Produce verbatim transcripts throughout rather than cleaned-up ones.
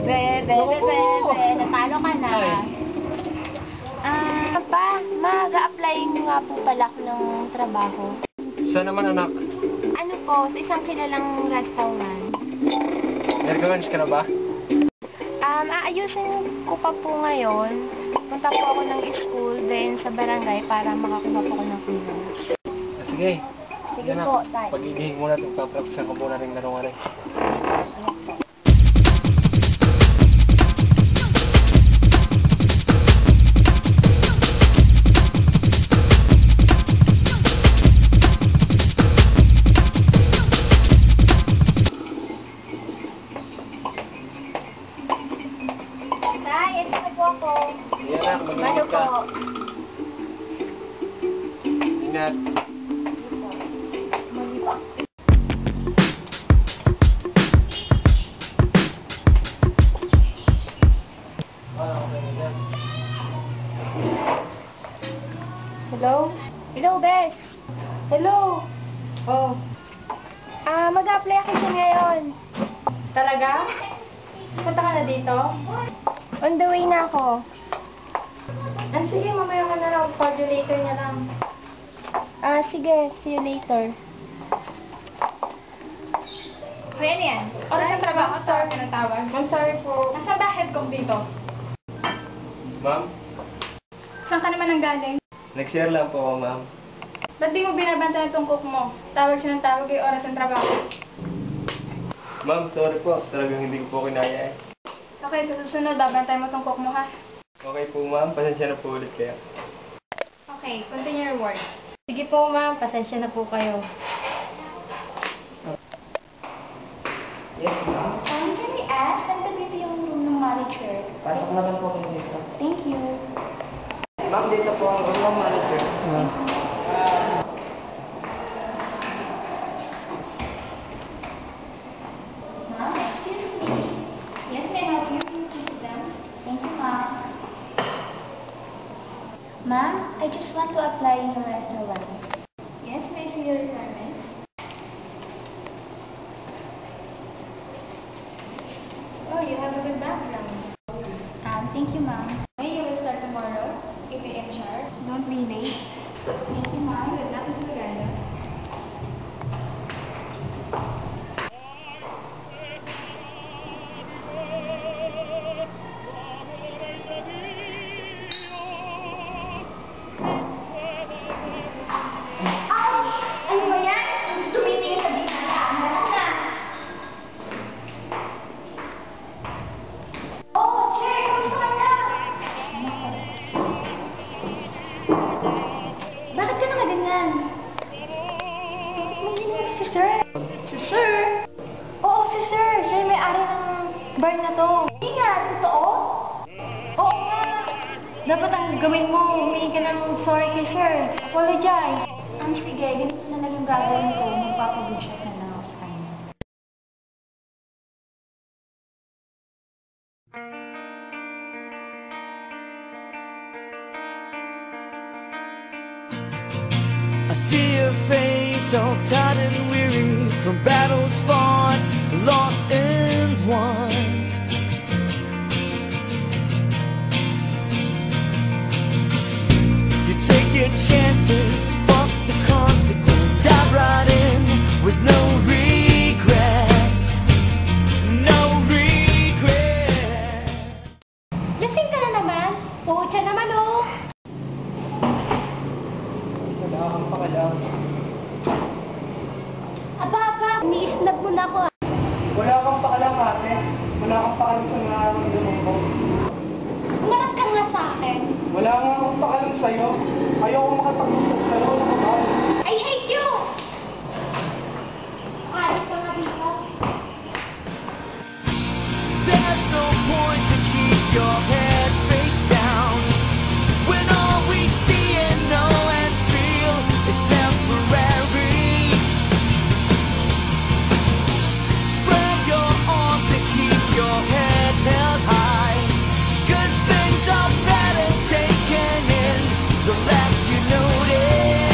Be, be, be, be, be, natalo ka na. Ah, pa, mag-a-apply nga po pala ako ng trabaho. Saan naman, anak? Ano po, sa isang kilalang restaurant. Nag-lunch ka na ba? Um, aayusin ko pa po ngayon. Punta po ako ng school, then sa barangay para makakuha po ako ng clearance. Ah, sige. Sige Anak, po, tay. pag-ibigin muna at magpapractice ko muna rin laro rin. Tay, ito na po ako. Sige anak, Ano mag-ingat po? ka. Ingat. Mali pa. Ah, okay na yan. Hello? Hello, Bes! Hello! Oh. Ah, mag-apply ako siya ngayon. Talaga? Punta ka na dito? On the way na ako. Ah, sige, mamaya ka na lang. Call you later na lang. Ah, sige. See you later. Ayan yan. Oras ng trabaho, sorry pinatawag. I'm sorry po. Nasa ba head kong dito? Ma'am, Saan ka naman ang galing? nag-share lang po ako, ma'am. Ba't di mo binabantay itong cook mo? Tawag siya ng tawag yung oras ng trabaho. Ma'am, sorry po. Talagang hindi ko po kinaya eh. Okay, sa susunod, babantay mo itong cook mo ha? Okay po, ma'am. Pasensya na po ulit kaya. Okay, continue your work. Sige po, ma'am. Pasensya na po kayo. Yes, ma'am. Um, can we ask? Saan ba dito yung room ng manager? Pasok naman po kayo dito. Thank you. Ma'am, dito po ang room ng manager. Ma'am, excuse me. Yes, may I help you? Can you please sit down? Thank you, ma'am. Ma'am, I just want to apply in your restaurant. Yes, may I see your requirements? Oh, you have a good background. Um, thank you, ma'am. Okay, you will start tomorrow, eight A M sharp. Don't be late. Thank you, ma'am. Good luck, Miss Maganda. Ouch! Ano ba yan? Tumitingin sa bintana. Ano na? Oh, Che! Kamusta ka na? Bakit ka na ganyan? Manginig si Sir. Si Sir? Oo, si Sir. Siya yung may-ari ng bar na to. Hindi nga, totoo? Oo nga. Dapat ang gawin mo, humingi ka ng sorry kay Sir. Apologize. Ang sige, ganito na lang yung gagawin ko. Magpapabushot na lang ako sa kanya. I see your face all tired and weary from battles fought, lost and won. You take your chances, fuck the consequence, dive right in with no regrets, no regrets. Lasing ka na naman. Pucha naman, oh. Wala kang pakalam. Aba, aba. Ni-snap mo na ako, ah. Wala kang pakalam, ate. Wala kang pakalam sa nararamdaman ko. Umarap ka nga sa akin. Wala nga akong pakalam sa'yo. Ayoko makapag-usap sa'yo. I hate you! Alis ka nga dito. There's no point to keep your head face down when all we see and know and feel is temporary. Spread your arms and keep your head held high. Good things are better taken in the less you notice.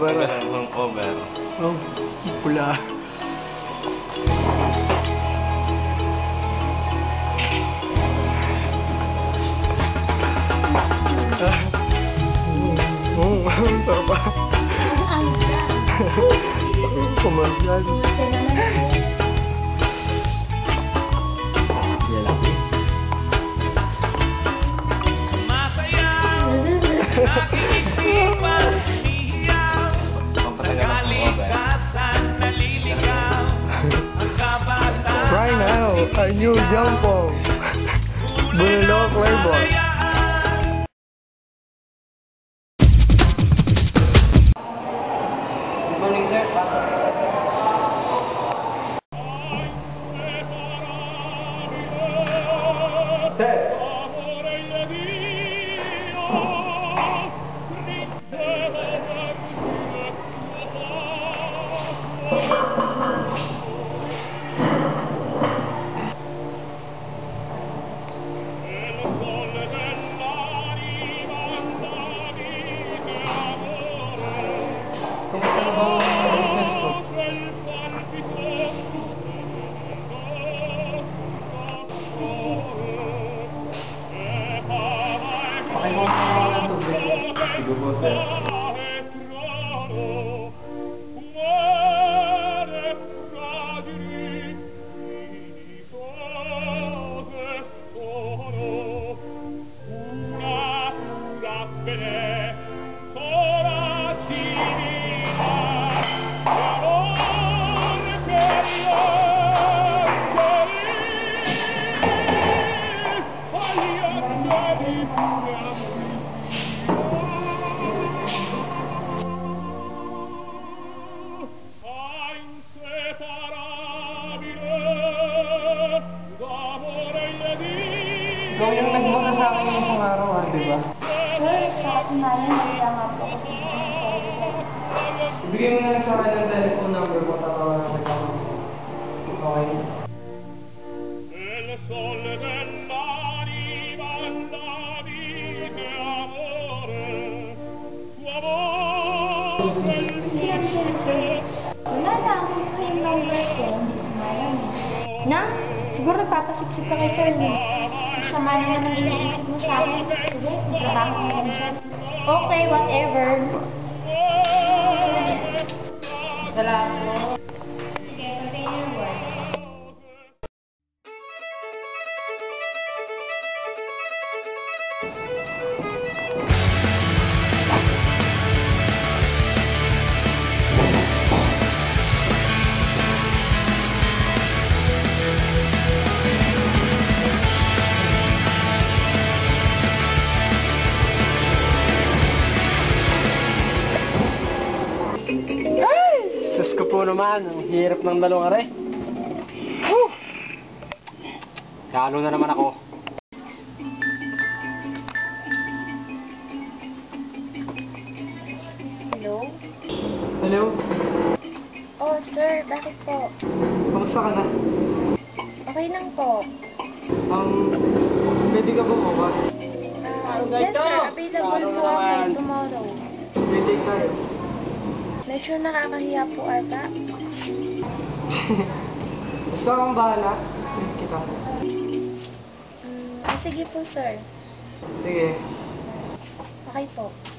over. Hangover. Oh, pula. Ah. Oh, sarap pa. Kumagal. Masaya, nakikisipan, umiiyak, sa kalikasan naliligaw, ang kabataan. Right now, a new jumpo. Bulldog label. Good morning, sir. Pasok po, sir. Sige po, sir. Ikaw yung nagmuna sa akin ng isang araw, ha, di ba? Sir, sa katunayan, nagkaya nga po ako sa sorry po. Ibigay mo na lang sa akin ng telephone number mo, tatawagan kita. Okay? El sole dell'anima la vita amore, tuo amore il Sir, sir, sir. Wala na, ako po yung number ko. Hindi ko malam eh. Na? Siguro nagpapasiksik ka kay sir eh. Masama na naman iniisip mo sa akin. Sige, magtrabaho ko naman siya. Okay, whatever. Salamat. Sige, continue your work. Sus ko po naman, ang hirap ng dalawang are. Woo! Lalo na naman ako. Hello? Hello? Oh, sir, bakit po? Kamusta ka na? Okay lang po. Um, pwede ka ba bukas? Ah, yes, sir, available po ako tomorrow. Pwede ka eh. Medyo nakakahiya po ata. Gusto kang bahala? Kita. Hmm, ah, sige po, sir. Sige. Okay po.